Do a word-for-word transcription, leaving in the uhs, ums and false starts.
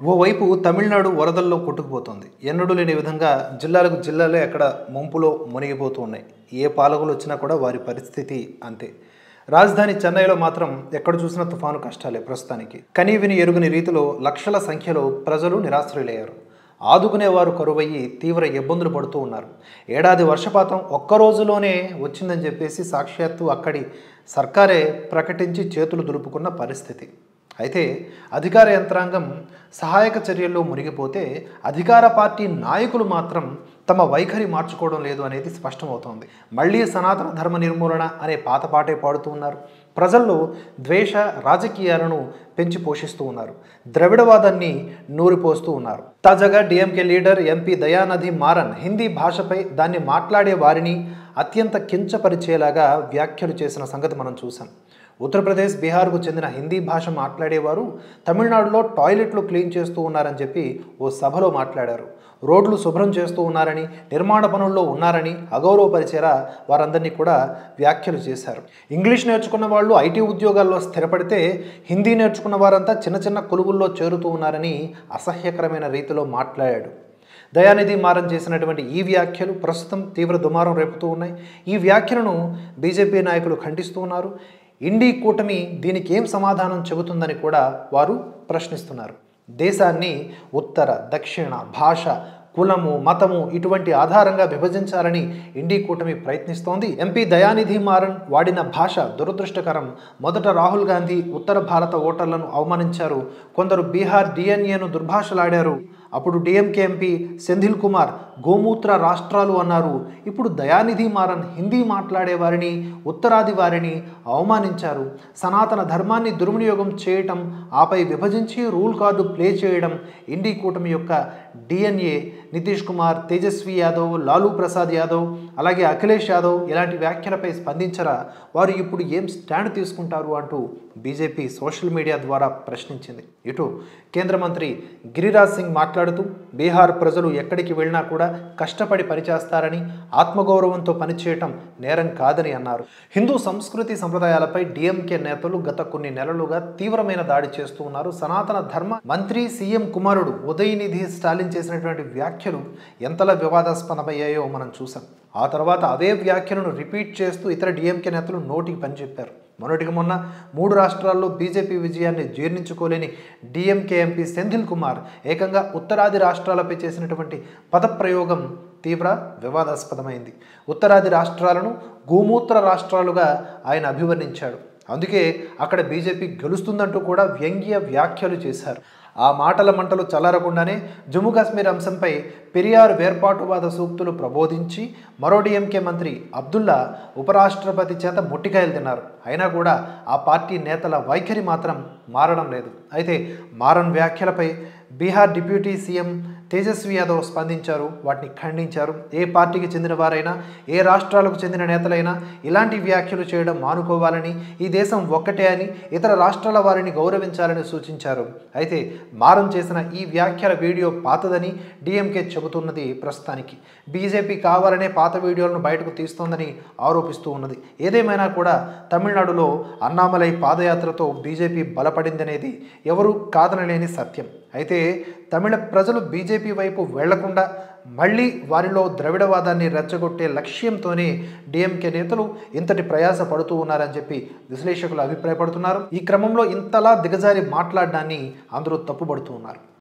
ఓవైపు తమిళనాడు వరదల్లో కొట్టుకుపోతుంది. ఎన్నడూ లేని విధంగా జిల్లాలకు జిల్లాలే అక్కడ ముంపులో మునిగిపోతూ ఉన్నాయి. ఏ పాలకులు వచ్చినా కూడా వారి పరిస్థితి అంతే. రాజధాని చెన్నైలో మాత్రం ఎక్కడ చూసినా తుఫాను కష్టాలే ప్రస్తుతానికి. కనీ విని ఎరుగని రీతిలో లక్షల సంఖ్యలో ప్రజలు నిరాశ్రయులయ్యారు. ఆదుకునేవారు కరువయ్యి తీవ్ర ఇబ్బందులు పడుతూ ఉన్నారు. ఏడాది వర్షపాతం ఒక్క రోజులోనే వచ్చిందని చెప్పేసి సాక్షాత్తు అక్కడి సర్కారే ప్రకటించి చేతులు దులుపుకున్న పరిస్థితి. అయితే అధికార యంత్రాంగం సహాయక చర్యల్లో మునిగిపోతే అధికార పార్టీ నాయకులు మాత్రం తమ వైఖరి మార్చుకోవడం లేదు అనేది స్పష్టమవుతోంది. మళ్ళీ సనాతన ధర్మ నిర్మూలన అనే పాత పాటే పాడుతూ ఉన్నారు. ప్రజల్లో ద్వేష రాజకీయాలను పెంచి పోషిస్తూ ఉన్నారు. ద్రవిడవాదాన్ని నూరిపోస్తూ ఉన్నారు. తాజాగా DMK leader MP Dayanidhi Maran Hindi భాషపై దాన్ని మాట్లాడే వారిని అత్యంత కించపరిచేలాగా వ్యాఖ్యలు చేసిన సంగతి మనం చూసాం. ఉత్తరప్రదేశ్, బీహార్కు చెందిన హిందీ భాష మాట్లాడేవారు తమిళనాడులో టాయిలెట్లు క్లీన్ చేస్తూ ఉన్నారని చెప్పి ఓ సభలో మాట్లాడారు. రోడ్లు శుభ్రం చేస్తూ ఉన్నారని, నిర్మాణ పనుల్లో ఉన్నారని అగౌరవపరిచేలా వారందరినీ కూడా వ్యాఖ్యలు చేశారు. ఇంగ్లీష్ నేర్చుకున్న వాళ్ళు ఐటీ ఉద్యోగాల్లో స్థిరపడితే హిందీ నేర్చుకున్న వారంతా చిన్న చిన్న కొలువుల్లో చేరుతూ ఉన్నారని అసహ్యకరమైన రీతిలో మాట్లాడాడు. దయానిధి మారన్ చేసినటువంటి ఈ వ్యాఖ్యలు ప్రస్తుతం తీవ్ర దుమారం రేపుతూ ఉన్నాయి. ఈ వ్యాఖ్యలను బీజేపీ నాయకులు ఖండిస్తూ ఉన్నారు. ఇండీ కూటమి దీనికి ఏం సమాధానం చెబుతుందని కూడా వారు ప్రశ్నిస్తున్నారు. దేశాన్ని ఉత్తర, దక్షిణ, భాష, కులము, మతము ఇటువంటి ఆధారంగా విభజించాలని ఇండీ కూటమి ప్రయత్నిస్తోంది. ఎంపీ దయానిధి మారన్ వాడిన భాష దురదృష్టకరం. మొదట రాహుల్ గాంధీ ఉత్తర భారత ఓటర్లను అవమానించారు. కొందరు బీహార్ డిఎన్ఏను దుర్భాషలాడారు. అప్పుడు డిఎంకే ఎంపీ సెంధిల్ కుమార్ గోమూత్ర రాష్ట్రాలు అన్నారు. ఇప్పుడు దయానిధి మారన్ హిందీ మాట్లాడే వారిని, ఉత్తరాది వారిని అవమానించారు. సనాతన ధర్మాన్ని దుర్వినియోగం చేయటం, ఆపై విభజించి రూల్ కార్డు ప్లే చేయడం ఇండీ కూటమి యొక్క డిఎన్ఏ. నితీష్ కుమార్, తేజస్వి యాదవ్, లాలూ ప్రసాద్ యాదవ్, అలాగే అఖిలేష్ యాదవ్ ఇలాంటి వ్యాఖ్యలపై స్పందించరా? వారు ఇప్పుడు ఏం స్టాండ్ తీసుకుంటారు అంటూ బీజేపీ సోషల్ మీడియా ద్వారా ప్రశ్నించింది. ఇటు కేంద్ర మంత్రి గిరిరాజ్ సింగ్ మాట్లాడుతూ బీహార్ ప్రజలు ఎక్కడికి వెళ్ళినా కూడా కష్టపడి పనిచేస్తారని, ఆత్మగౌరవంతో పనిచేయటం నేరం కాదని అన్నారు. హిందూ సంస్కృతి సంప్రదాయాలపై డిఎంకే నేతలు గత కొన్ని నెలలుగా తీవ్రమైన దాడి చేస్తూ ఉన్నారు. సనాతన ధర్మ మంత్రి సీఎం కుమారుడు ఉదయనిధి స్టాలిన్ చేసినటువంటి వ్యాఖ్యలు ఎంతలా వివాదాస్పదమయ్యాయో మనం చూసాం. ఆ తర్వాత అవే వ్యాఖ్యలను రిపీట్ చేస్తూ ఇతర డిఎంకే నేతలు నోటికి పని చెప్పారు. మొన్నటికి మొన్న మూడు రాష్ట్రాల్లో బీజేపీ విజయాన్ని జీర్ణించుకోలేని డిఎంకే ఎంపీ సెంధిల్ కుమార్ ఏకంగా ఉత్తరాది రాష్ట్రాలపై చేసినటువంటి పదప్రయోగం తీవ్ర వివాదాస్పదమైంది. ఉత్తరాది రాష్ట్రాలను గోమూత్ర రాష్ట్రాలుగా ఆయన అభివర్ణించాడు. అందుకే అక్కడ బీజేపీ గెలుస్తుందంటూ కూడా వ్యంగ్య వ్యాఖ్యలు చేశారు. ఆ మాటల మంటలు చల్లారకుండానే జమ్మూ కాశ్మీర్ అంశంపై పెరియార్ వేర్పాటువాద సూక్తులు ప్రబోధించి మరో డిఎంకే మంత్రి అబ్దుల్లా ఉపరాష్ట్రపతి చేత మొట్టికాయలు తిన్నారు. అయినా కూడా ఆ పార్టీ నేతల వైఖరి మాత్రం మారడం లేదు. అయితే మారన్ వ్యాఖ్యలపై బీహార్ డిప్యూటీ సీఎం తేజస్వి యాదవ్ స్పందించారు. వాటిని ఖండించారు. ఏ పార్టీకి చెందిన వారైనా, ఏ రాష్ట్రాలకు చెందిన నేతలైనా ఇలాంటి వ్యాఖ్యలు చేయడం మానుకోవాలని, ఈ దేశం ఒక్కటే అని, ఇతర రాష్ట్రాల వారిని గౌరవించాలని సూచించారు. అయితే మారన్ చేసిన ఈ వ్యాఖ్యల వీడియో పాతదని డిఎంకే చెబుతున్నది. ప్రస్తుతానికి బీజేపీ కావాలనే పాత వీడియోలను బయటకు తీస్తోందని ఆరోపిస్తూ ఉన్నది. ఏదేమైనా కూడా తమిళనాడులో అన్నామలై పాదయాత్రతో బీజేపీ బలపడిందనేది ఎవరూ కాదనలేని సత్యం. అయితే తమిళ ప్రజలు బీజేపీ వైపు వెళ్లకుండా మళ్ళీ వారిలో ద్రవిడవాదాన్ని రెచ్చగొట్టే లక్ష్యంతోనే డిఎంకే నేతలు ఇంతటి ప్రయాస పడుతూ ఉన్నారని చెప్పి విశ్లేషకులు అభిప్రాయపడుతున్నారు. ఈ క్రమంలో ఇంతలా దిగజారి మాట్లాడడాన్ని అందరూ తప్పుపడుతూ ఉన్నారు.